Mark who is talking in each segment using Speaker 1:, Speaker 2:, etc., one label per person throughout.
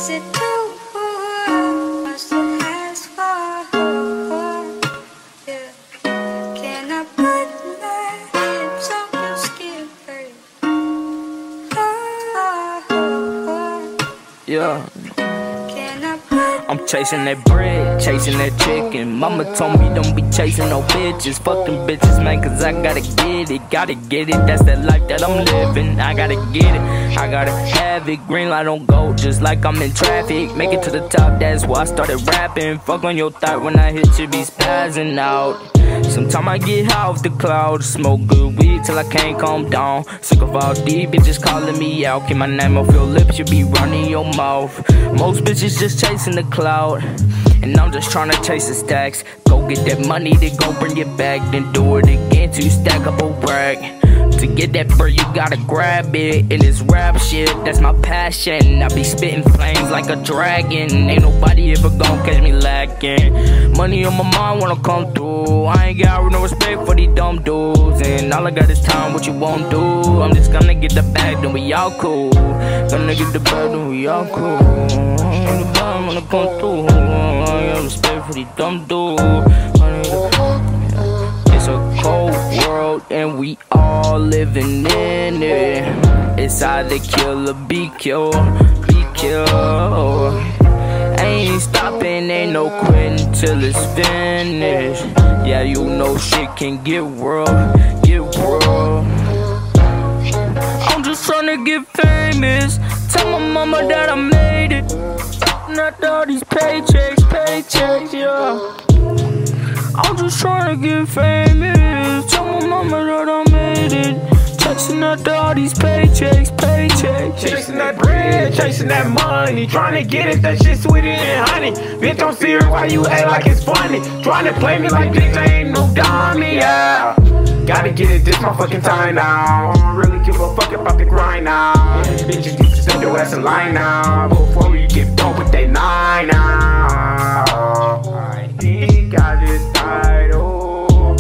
Speaker 1: Is it too much to ask for? Yeah. Can I put my lips on your skin, baby?
Speaker 2: Yeah.
Speaker 1: Can I put
Speaker 2: I'm chasing that bread, chasing that chicken. Mama told me don't be chasing no bitches. Fuck them bitches, man, cause I gotta get it, that's that life that I'm living. I gotta get it, I gotta have it. Green light on go, just like I'm in traffic. Make it to the top, that's why I started rapping. Fuck on your thought when I hit you, be spazzing out. Sometimes I get high off the clouds, smoke good weed till I can't calm down. Sick of all these bitches calling me out. Keep my name off your lips, you be running your mouth. Most bitches just chasing the cloud, and I'm just trying to chase the stacks. Go get that money, then go bring it back, then do it again till you stack up a rack. To get that bird, you gotta grab it. And this rap shit, that's my passion. I be spitting flames like a dragon. Ain't nobody ever gon' catch me lacking. Money on my mind wanna come through. I ain't got no respect for these dumb dudes. And all I got is time, what you won't do. I'm just gonna get the bag, then we all cool. Gonna get the bag, then we all cool. The bag wanna come through. I got respect for these dumb dudes. It's a cold world and we all living in it. It's either kill or be killed, be killed. Ain't stopping, ain't no quitting till it's finished. Yeah, you know shit can get real, get real. I'm just tryna get famous. Tell my mama that I made it. Not all these paychecks, yeah. I'm just tryna get famous. Tell my mama that I made it. Chasing after all these paychecks.
Speaker 3: Chasing that bread, chasing that money. Tryna get it, that shit sweeter than honey. Bitch, I'm serious, why you act like it's funny? Tryna play me like bitch, I ain't no dummy, yeah. Gotta get it, this my fucking time now. I don't really give a fuck about the grind now. Bitches, you can step your ass in line now. Before you get done with that 9 now. I think I just died, oh.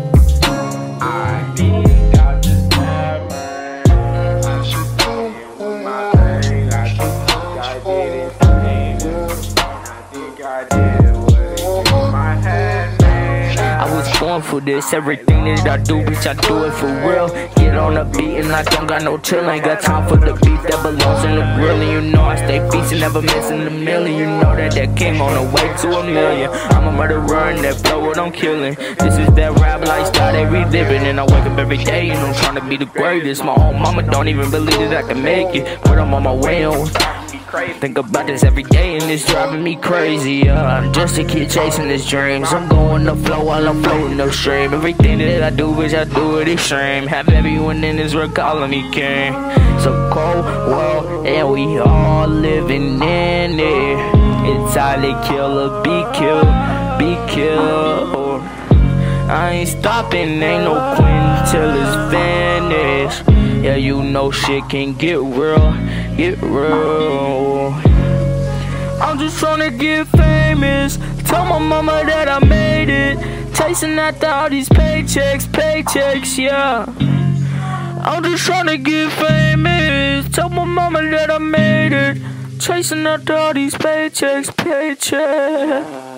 Speaker 3: I think I just hammered. I should do my thing. I think I did it, I think I did it. What it in my head, man.
Speaker 2: I was born for this, everything that I do, bitch, I do it for real. Get on the beat and I don't got no chill. Ain't got time for the beef that belongs in the grill. And you know I stay feasting, never missing a meal. And you know that king on the way to a million. I'm a murderer and that flow what I'm killing. This is that rap lifestyle they reliving. And I wake up every day and I'm trying to be the greatest. My own mama don't even believe that I can make it, but I'm on my way on. Think about this every day and it's driving me crazy. I'm just a kid chasing his dreams. I'm going to flow while I'm floating upstream. Everything that I do, bitch, I do it extreme. Have everyone in this world calling me king. It's a cold world and we all living in it. It's either kill or be killed, be killed. I ain't stopping, ain't no quitting till it's finished. Yeah, you know shit can get real, get real. I'm just tryna get famous. Tell my mama that I made it. Chasing after all these paychecks, yeah. I'm just tryna get famous. Tell my mama that I made it. Chasing after all these paychecks.